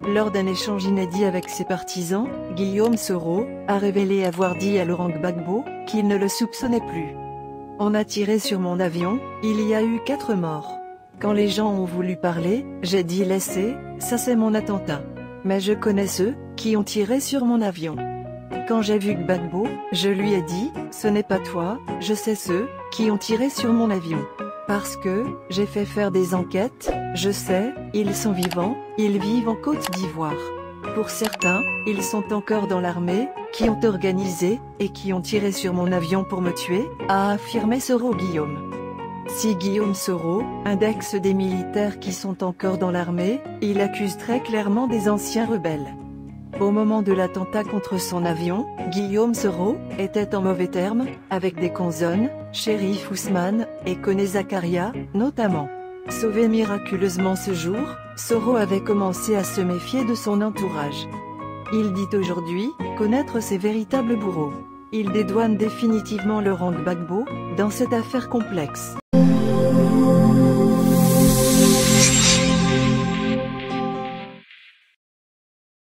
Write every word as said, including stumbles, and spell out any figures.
Lors d'un échange inédit avec ses partisans, Guillaume Soro a révélé avoir dit à Laurent Gbagbo qu'il ne le soupçonnait plus. On a tiré sur mon avion, il y a eu quatre morts. Quand les gens ont voulu parler, j'ai dit laissez, ça c'est mon attentat. Mais je connais ceux qui ont tiré sur mon avion. Quand j'ai vu Gbagbo, je lui ai dit, ce n'est pas toi, je sais ceux qui ont tiré sur mon avion. Parce que, j'ai fait faire des enquêtes, je sais, ils sont vivants, ils vivent en Côte d'Ivoire. Pour certains, ils sont encore dans l'armée, qui ont organisé, et qui ont tiré sur mon avion pour me tuer, a affirmé Soro Guillaume. Si Guillaume Soro indexe des militaires qui sont encore dans l'armée, il accuse très clairement des anciens rebelles. Au moment de l'attentat contre son avion, Guillaume Soro était en mauvais termes avec des consonnes, Chérif Ousmane et Koné Zakaria, notamment. Sauvé miraculeusement ce jour, Soro avait commencé à se méfier de son entourage. Il dit aujourd'hui connaître ses véritables bourreaux. Il dédouane définitivement Laurent Gbagbo dans cette affaire complexe.